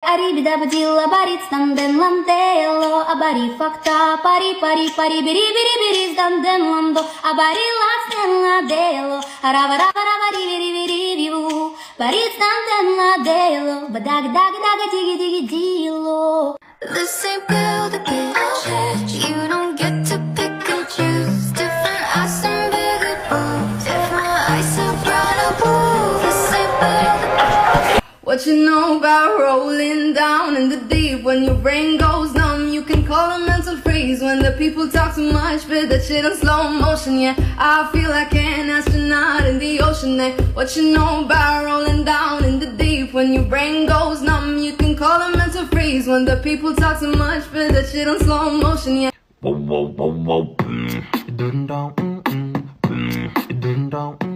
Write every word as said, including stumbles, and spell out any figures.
Арибидабадилла барит станден лантело, абари факта, пари пари пари бири бири бири станден ландо, абари ластен ладело, арава рава рава риви риви рививу, барит станден ладело, бадаг даг даг диги диги дило. This ain't build a bitch. You don't get to pick and choose. Different eyes and bigger boobs. If my eyes are brighter blue, this ain't build a bitch. What you know about rolling down in the deep? When your brain goes numb, you can call a mental freeze. When the people talk too much, but that shit in slow motion. Yeah, I feel like an astronaut in the ocean. Hey, what you know about rolling down in the deep? When your brain goes numb, you can call a mental freeze. When the people talk too much, but that shit in slow motion. Yeah. Whoa, whoa, whoa, whoa. It didn't down. Mm, mm, mm. It didn't down.